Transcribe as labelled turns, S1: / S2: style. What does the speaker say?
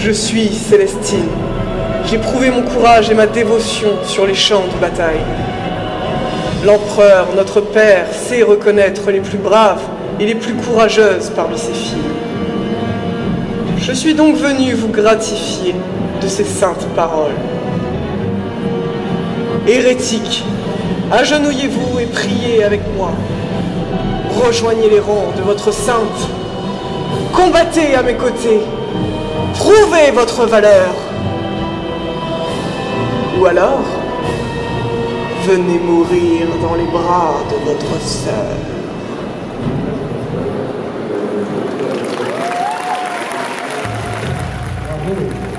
S1: Je suis Célestine. J'ai prouvé mon courage et ma dévotion sur les champs de bataille. L'empereur, notre père, sait reconnaître les plus braves et les plus courageuses parmi ses filles. Je suis donc venu vous gratifier de ces saintes paroles. Hérétiques, agenouillez-vous et priez avec moi. Rejoignez les rangs de votre sainte. Combattez à mes côtés. Prouvez votre valeur. Ou alors, venez mourir dans les bras de votre sœur.
S2: Bravo.